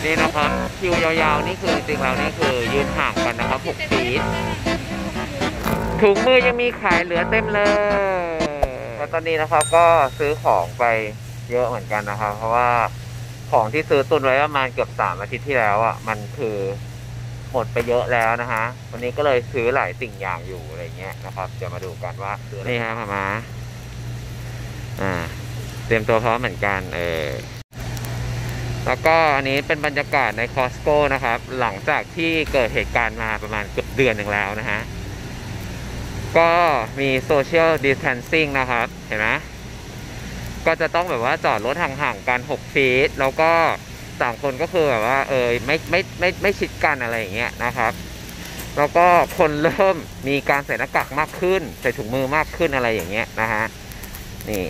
นี่นะครับคิวยาวๆนี่คือจริงๆแล้วนี่คือยืนห่างกันนะครับ6 ฟีตถุงมือยังมีขายเหลือเต็มเลยแล้วตอนนี้นะครับก็ซื้อของไปเยอะเหมือนกันนะครับเพราะว่าของที่ซื้อตุนไว้ประมาณเกือบ3 อาทิตย์ที่แล้วอ่ะมันคือหมดไปเยอะแล้วนะฮะวันนี้ก็เลยซื้อหลายสิ่งอย่างอยู่อะไรเงี้ยนะครับเดี๋ยวมาดูกันว่านี่ฮะมาเตรียมตัวพร้อมเหมือนกันแล้วก็อันนี้เป็นบรรยากาศในคอสโก้นะครับหลังจากที่เกิดเหตุการณ์มาประมาณเกือบเดือนหนึ่งแล้วนะฮะก็มีโซเชียลดิสแทนซิ่งนะครับเห็นไหมก็จะต้องแบบว่าจอดรถห่างๆกัน6 ฟีตแล้วก็ต่างคนก็คือแบบว่าไม่ชิดกันอะไรอย่างเงี้ยนะครับแล้วก็คนเริ่มมีการใส่หน้ากากมากขึ้นใส่ถุงมือมากขึ้นอะไรอย่างเงี้ยนะฮะนี่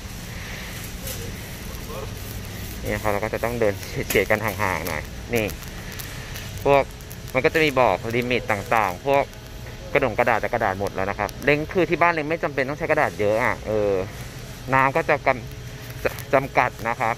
ครับเราก็จะต้องเดินเฉียดกันห่างๆหน่อยนี่พวกมันก็จะมีบอกลิมิตต่างๆพวกกระดาษแต่กระดาษหมดแล้วนะครับเล้งคือที่บ้านเล้งไม่จำเป็นต้องใช้กระดาษเยอะอ่ะน้ำก็จะจำกัดนะครับ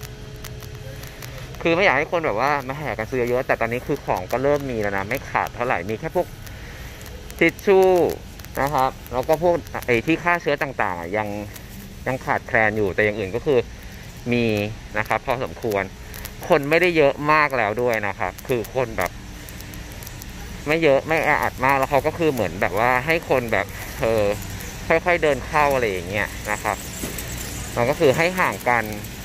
คือไม่อยากให้คนแบบว่ามาแห่กันซื้อเยอะแต่ตอนนี้คือของก็เริ่มมีแล้วนะไม่ขาดเท่าไหร่มีแค่พวกทิชชู่นะครับแล้วก็พวกที่ฆ่าเชื้อต่างๆยังขาดแคลนอยู่แต่อย่างอื่นก็คือมีนะครับพอสมควรคนไม่ได้เยอะมากแล้วด้วยนะครับคือคนแบบไม่เยอะไม่แออัดมากแล้วเขาก็คือเหมือนแบบว่าให้คนแบบค่อยๆเดินเข้าอะไรอย่างเงี้ยนะครับมันก็คือให้ห่างกัน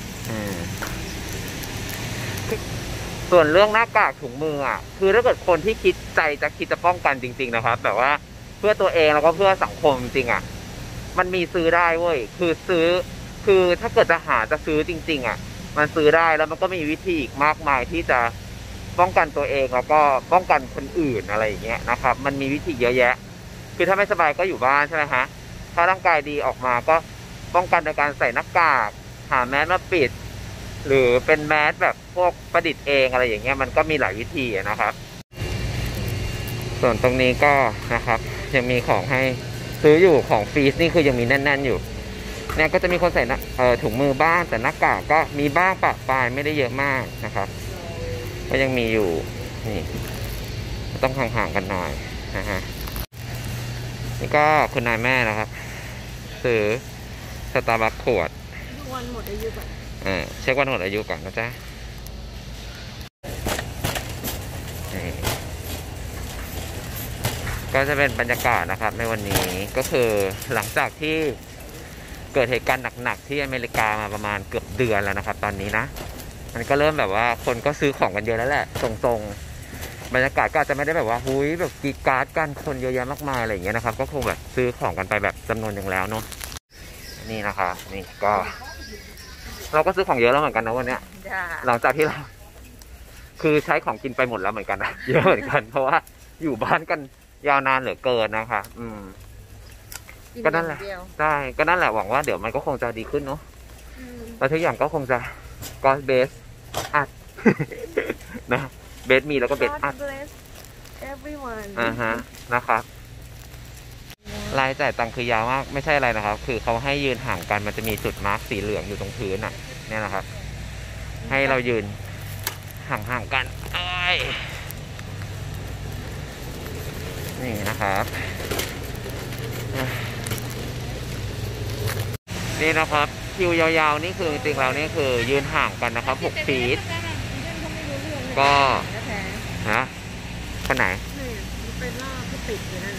ส่วนเรื่องหน้ากากถุงมืออ่ะคือถ้าเกิดคนที่คิดจะป้องกันจริงๆนะครับแบบว่าเพื่อตัวเองแล้วก็เพื่อสังคมจริงอ่ะมันมีซื้อได้เว้ยคือถ้าเกิดจะซื้อจริงๆอ่ะมันซื้อได้แล้วมันก็มีวิธีอีกมากมายที่จะป้องกันตัวเองแล้วก็ป้องกันคนอื่นอะไรอย่างเงี้ยนะครับมันมีวิธีเยอะแยะคือถ้าไม่สบายก็อยู่บ้านใช่ไหมฮะถ้าร่างกายดีออกมาก็ป้องกันโดยการใส่หน้ากากหาแมสมาปิดหรือเป็นแมสแบบพวกประดิษฐ์เองอะไรอย่างเงี้ยมันก็มีหลายวิธีนะครับส่วนตรงนี้ก็นะครับยังมีของให้ซื้ออยู่ของฟรีซนี่คือยังมีแน่นๆอยู่เนี่ยก็จะมีคนใส่ถุงมือบ้างแต่หน้ากากก็มีบ้างปะปลายไม่ได้เยอะมากนะครับก็ยังมีอยู่นี่ต้องห่างๆกันหน่อยนะฮะนี่ก็คุณนายแม่นะครับซื้อสตาร์บัคขวดวันหมดอายุก่อนเช็ควันหมดอายุก่อนนะจ๊ะก็จะเป็นบรรยากาศนะครับในวันนี้ก็คือหลังจากที่เกิดเหตุการณ์หนักๆที่อเมริกามาประมาณเกือบเดือนแล้วนะครับตอนนี้นะมันก็เริ่มแบบว่าคนก็ซื้อของกันเยอะแล้วแหละตรงๆบรรยากาศก็อาจจะไม่ได้แบบว่าหุยแบบกีการ์ดกันคนเยอะแยะมากมายอะไรอย่างเงี้ยนะครับก็คงแบบซื้อของกันไปแบบจำนวนหนึ่งแล้วเนาะนี่นะครับนี่ก็เราก็ซื้อของเยอะแล้วเหมือนกันนะวันนี้หลังจากที่เราคือใช้ของกินไปหมดแล้วเหมือนกันนะเยอะเหมือนกันเพราะว่าอยู่บ้านกันยาวนานเหลือเกินนะคะก็นั่นแหละใช่ก็นั่นแหละหวังว่าเดี๋ยวมันก็คงจะดีขึ้นเนาะแล้วทุกอย่างก็คงจะก็เบสอัดนะเบสมีแล้วก็เบสอัดนะครับรายจ่ายตังค์คือยาวมากไม่ใช่อะไรนะครับคือเขาให้ยืนห่างกันมันจะมีจุดมาร์กสีเหลืองอยู่ตรงพื้นอ่ะเนี่ยนะครับให้เรายืนห่างๆกันนี่นะครับนี่นะครับคิวยาวๆนี่คือจริงๆแล้วนี่คือยืนห่างกันนะครับ6 ฟีตก็นะคนไหนเป็นหน้าผู้ติดอยู่นั่น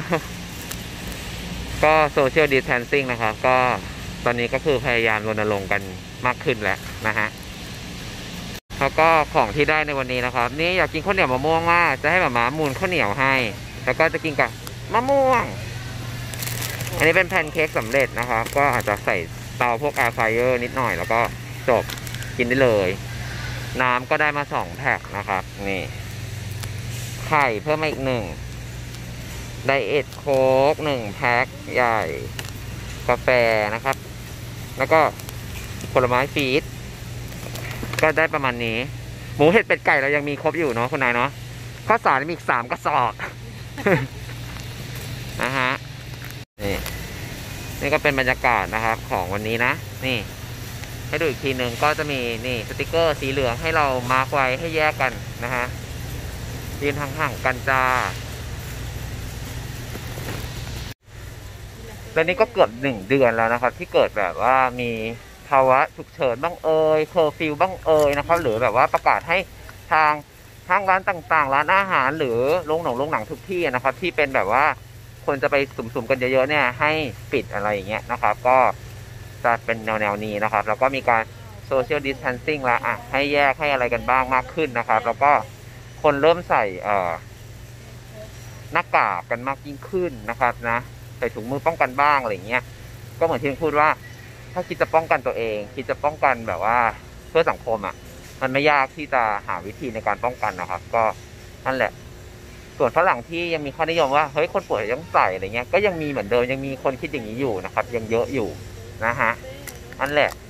ก็โซเชียลดิสแทนซิ่งนะครับก็ตอนนี้ก็คือพยายามรณรงค์กันมากขึ้นแล้วนะฮะแล้วก็ของที่ได้ในวันนี้นะครับนี่อยากกินข้าวเหนียวมะม่วงมากจะให้หม่ามูนข้าวเหนียวให้แล้วก็จะกินกับมะม่วงอันนี้เป็นแพนเค้กสำเร็จนะครับก็อาจจะใส่เตาพวกแอร์ไฟเออร์นิดหน่อยแล้วก็จบกินได้เลยน้ำก็ได้มา2 แพ็คนะครับนี่ไข่เพิ่มมาอีก1ไดเอทโค้ก1 แพ็คใหญ่กาแฟนะครับแล้วก็ผลไม้ฟีดก็ได้ประมาณนี้หมูเห็ดเป็ดไก่เรายังมีครบอยู่เนาะคุณนายเนาะข้าวสารมีอีก3 กระสอบนะฮะนี่ก็เป็นบรรยากาศนะครับของวันนี้นะนี่ให้ดูอีกทีหนึ่งก็จะมีนี่สติกเกอร์สีเหลืองให้เรามาร์กไว้ให้แยกกันนะฮะยืนห่างๆกันจ้าแล้วนี่ก็เกือบ1 เดือนแล้วนะครับที่เกิดแบบว่ามีภาวะฉุกเฉินบ้างเคอร์ฟิวบ้างนะครับหรือแบบว่าประกาศให้ทางห้างร้านต่างๆร้านอาหารหรือโรงหนังทุกที่นะครับที่เป็นแบบว่าคนจะไปสุ่มๆกันเยอะๆเนี่ยให้ปิดอะไรอย่างเงี้ยนะครับก็จะเป็นแนวนี้นะครับแล้วก็มีการโซเชียลดิสแทนซิ่งละให้แยกให้อะไรกันบ้างมากขึ้นนะครับแล้วก็คนเริ่มใส่หน้ากากกันมากยิ่งขึ้นนะครับนะใส่ถุงมือป้องกันบ้างอะไรเงี้ยก็เหมือนที่พูดว่าถ้าคิดจะป้องกันตัวเองคิดจะป้องกันแบบว่าเพื่อสังคมมันไม่ยากที่จะหาวิธีในการป้องกันนะครับก็นั่นแหละส่วนฝรั่งที่ยังมีข้อนิยมว่าเฮ้ยคนป่วยต้องใส่อะไรเงี้ยก็ยังมีเหมือนเดิมยังมีคนคิดอย่างนี้อยู่นะครับยังเยอะอยู่นะฮะนั่นแหละ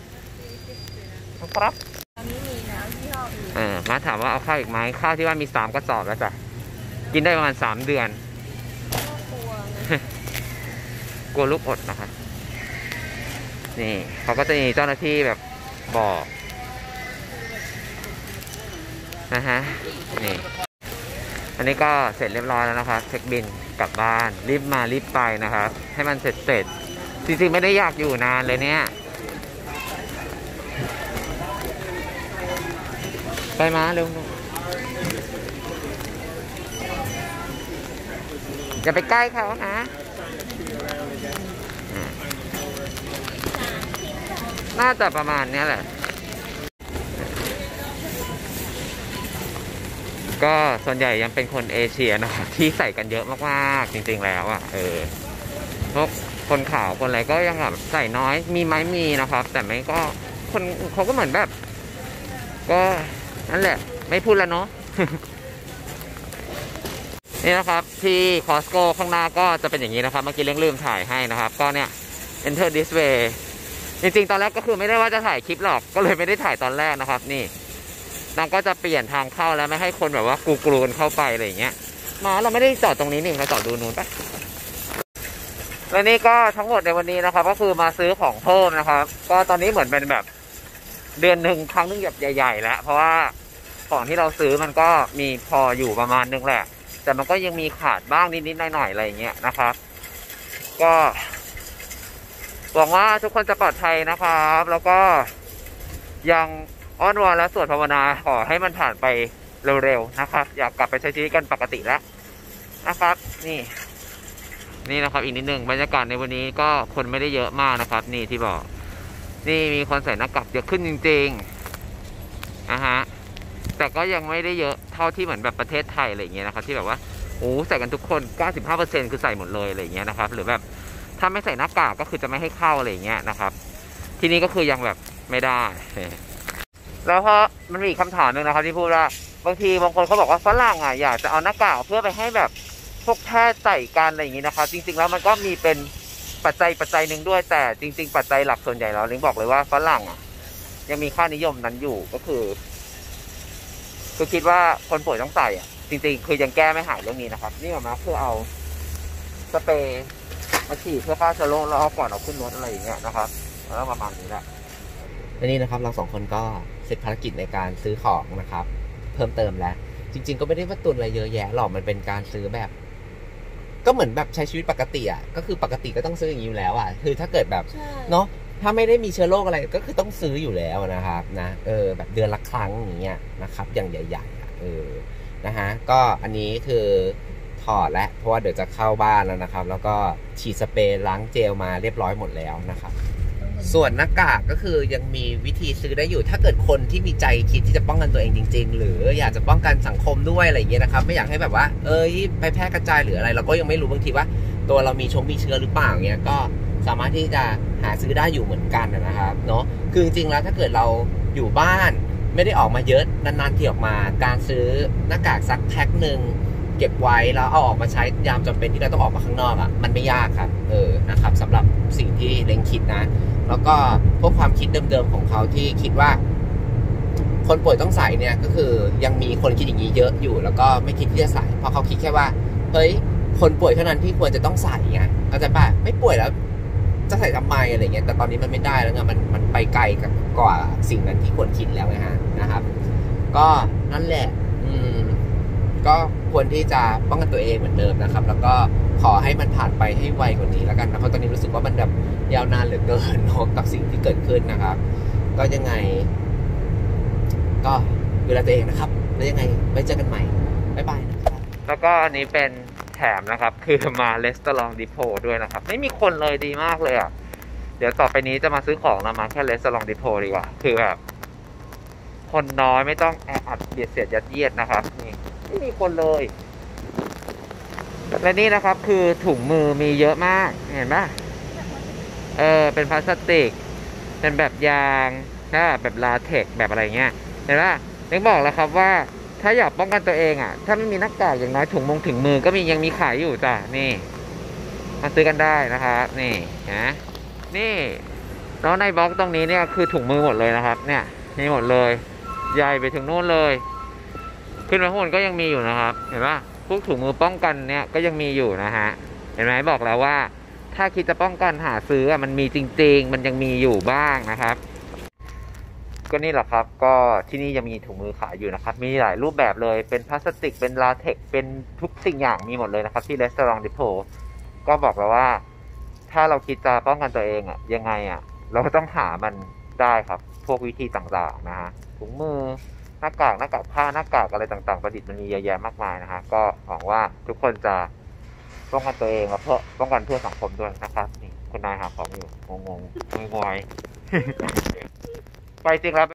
ครับตอนนี้มีแล้วที่ห้ออื่นมาถามว่าเอาข้าวอีกไหมข้าวที่ว่ามี3 กระสอบแล้วจ้ะกินได้ประมาณ3 เดือนกลัวลูกอดนะครับนี่เขาก็จะมีเจ้าหน้าที่แบบบอกนะฮะนี่อันนี้ก็เสร็จเรียบร้อยแล้วนะครับเช็คบินกลับบ้านรีบมารีบไปนะครับให้มันเสร็จจริงๆไม่ได้อยากอยู่นานเลยเนี่ยไปมาเร็วอย่าไปใกล้เขานะน่าจะประมาณนี้แหละก็ส่วนใหญ่ยังเป็นคนเอเชียนะครับที่ใส่กันเยอะมากๆจริงๆแล้วพวกคนขาวคนอะไรก็ยังแบบใส่น้อยมีไหมมีนะครับแต่ไม่ก็คนเขาก็เหมือนแบบก็นั่นแหละไม่พูดแล้วเนาะ นี่นะครับที่คอสโก้ข้างหน้าก็จะเป็นอย่างนี้นะครับเมื่อกี้ลืมถ่ายให้นะครับก็เนี่ย enter this way จริงๆตอนแรกก็คือไม่ได้ว่าจะถ่ายคลิปหรอกก็เลยไม่ได้ถ่ายตอนแรกนะครับนี่นางก็จะเปลี่ยนทางเข้าแล้วไม่ให้คนแบบว่ากรูนเข้าไปอะไรอย่างเงี้ยมาเราไม่ได้จอดตรงนี้นี่เราจอดดูนู้นปะแล้วนี่ก็ทั้งหมดในวันนี้นะครับก็คือมาซื้อของเพิ่มนะครับก็ตอนนี้เหมือนเป็นแบบเดือนหนึ่งครั้งนึงแบบใหญ่ๆแล้วเพราะว่าของที่เราซื้อมันก็มีพออยู่ประมาณนึงแหละแต่มันก็ยังมีขาดบ้างนิดๆหน่อยๆอะไรอย่างเงี้ยนะครับก็หวังว่าทุกคนจะปลอดภัยนะครับแล้วก็ยังอ้อนวอนและสวดภาวนาขอให้มันผ่านไปเร็วๆนะครับอยากกลับไปใช้ชีวิตกันปกติแล้วนะครับนี่นะครับอีกนิดนึงบรรยากาศในวันนี้ก็คนไม่ได้เยอะมากนะครับนี่ที่บอกนี่มีคนใส่หน้ากากเยอะขึ้นจริงๆฮะแต่ก็ยังไม่ได้เยอะเท่าที่เหมือนแบบประเทศไทยอะไรอย่างเงี้ยนะครับที่แบบว่าโอ้ใส่กันทุกคน 95% คือใส่หมดเลยอะไรอย่างเงี้ยนะครับหรือแบบถ้าไม่ใส่หน้ากากก็คือจะไม่ให้เข้าอะไรอย่างเงี้ยนะครับที่นี่ก็คือยังแบบไม่ได้แล้วเพราะมันมีอีกคำถามหนึ่งนะครับที่พูดว่าบางคนเขาบอกว่าฝรั่งอยากจะเอาหน้ากากเพื่อไปให้แบบพวกแพทย์ใส่กันอะไรอย่างงี้นะครับจริงๆแล้วมันก็มีเป็นปัจจัยหนึ่งด้วยแต่จริงๆปัจจัยหลักส่วนใหญ่เราลิงบอกเลยว่าฝรั่งยังมีค่านิยมนั้นอยู่ก็คือคิดว่าคนป่วยต้องใส่จริงๆคือยังแก้ไม่หายเรื่องนี้นะครับนี่ออกมาคือเอาสเปรย์มาฉีดเพื่อฆ่าเชื้อโรคแล้วเอาก่อนเอาขึ้นรถอะไรอย่างเงี้ยนะครับแล้วประมาณนี้แหละและนี่นะครับเรา2 คนก็เสร็จภารกิจในการซื้อของนะครับเพิ่มเติมแล้วจริงๆก็ไม่ได้ว่าตุนอะไรเยอะแยะหรอกมันเป็นการซื้อแบบก็เหมือนแบบใช้ชีวิตปกติก็คือปกติก็ต้องซื้ออย่างนี้อยู่แล้วคือถ้าเกิดแบบเนาะถ้าไม่ได้มีเชื้อโรคอะไรก็คือต้องซื้ออยู่แล้วนะครับนะแบบเดือนละครั้งอย่างเงี้ยนะครับอย่างใหญ่ๆนะฮะก็อันนี้คือถอดแล้วเพราะว่าเดี๋ยวจะเข้าบ้านแล้วนะครับแล้วก็ฉีดสเปรย์ล้างเจลมาเรียบร้อยหมดแล้วนะครับส่วนหน้ากากก็คือยังมีวิธีซื้อได้อยู่ถ้าเกิดคนที่มีใจคิดที่จะป้องกันตัวเองจริงๆหรืออยากจะป้องกันสังคมด้วยอะไรอย่างเงี้ยนะครับไม่อยากให้แบบว่าไปแพร่กระจายหรืออะไรเราก็ยังไม่รู้บางทีว่าตัวเรามีเชื้อหรือเปล่าเงี้ยก็สามารถที่จะหาซื้อได้อยู่เหมือนกันนะครับเนาะคือจริงๆแล้วถ้าเกิดเราอยู่บ้านไม่ได้ออกมาเยอะนานๆที่ออกมาการซื้อหน้ากากสักแพ็คหนึ่งเก็บไว้แล้วเอาออกมาใช้ยามจำเป็นที่เราต้องออกมาข้างนอกมันไม่ยากครับนะครับสำหรับสิ่งที่เล้งคิดนะแล้วก็พวกความคิดเดิมๆของเขาที่คิดว่าคนป่วยต้องใส่เนี่ยก็คือยังมีคนคิดอย่างนี้เยอะอยู่แล้วก็ไม่คิดที่จะใส่เพราะเขาคิดแค่ว่าเฮ้ยคนป่วยเท่านั้นที่ควรจะต้องใส่ไงเข้าใจป่ะไม่ป่วยแล้วจะใส่ทำไมอะไรเงี้ยแต่ตอนนี้มันไม่ได้แล้วไงมันไปไกลกว่าสิ่งนั้นที่ควรคิดแล้วไงฮะนะครับก็นั่นแหละก็ควรที่จะป้องกันตัวเองเหมือนเดิมนะครับแล้วก็ขอให้มันผ่านไปให้ไวกว่านี้แล้วกันนะเพราะตอนนี้รู้สึกว่ามันแบบยาวนานเหลือเกินกับสิ่งที่เกิดขึ้นนะครับก็ยังไงก็ดูแลตัวเองนะครับแล้วยังไงไว้เจอกันใหม่บ๊ายบายนะครับแล้วก็อันนี้เป็นแถมนะครับคือมาเลสเตอรองดิโพด้วยนะครับไม่มีคนเลยดีมากเลยอ่ะเดี๋ยวต่อไปนี้จะมาซื้อของนะมาแค่เลสเตอรองดิโพดีกว่าคือแบบคนน้อยไม่ต้องแออัดเบียดเสียดยัดเยียดนะครับนี่ไม่มีคนเลยและนี่นะครับคือถุงมือมีเยอะมากเห็นไหมเป็นพลาสติกเป็นแบบยางแบบลาเทกซ์แบบอะไรเงี้ยเห็นไหมนึกบอกแล้วครับว่าถ้าอยากป้องกันตัวเองอ่ะถ้าไม่มีหน้ากากอย่างน้อยถุงมือก็ยังมีขายอยู่จ้ะนี่มาซื้อกันได้นะครับนี่นะนี่แล้วในบล็อกตรงนี้เนี่ยคือถุงมือหมดเลยนะครับเนี่ยมีหมดเลยใหญ่ไปถึงนู่นเลยขึ้นมาข้างบนก็ยังมีอยู่นะครับเห็นปะพวกถุงมือป้องกันเนี่ยก็ยังมีอยู่นะฮะเห็นไหมบอกแล้วว่าถ้าคิดจะป้องกันหาซื้อมันมีจริงๆมันยังมีอยู่บ้างนะครับก็นี่แหละครับก็ที่นี่ยังมีถุงมือขายอยู่นะครับมีหลายรูปแบบเลยเป็นพลาสติกเป็นลาเทกซ์เป็นทุกสิ่งอย่างมีหมดเลยนะครับที่ Restaurant Depot ก็บอกแล้วว่าถ้าเราคิดจะป้องกันตัวเองยังไงเราก็ต้องหามันได้ครับพวกวิธีต่างๆนะฮะถุงมือหน้ากากผ้าหน้ากากอะไรต่างๆประดิษฐ์มันมีเยอะแยะมากมายนะฮะก็หวังว่าทุกคนจะป้องกันตัวเองและเพื่อป้องกันเพื่อสังคมด้วยนะครับนี่คุณนายหาของอยู่งงๆงวยๆไปจริงแล้ว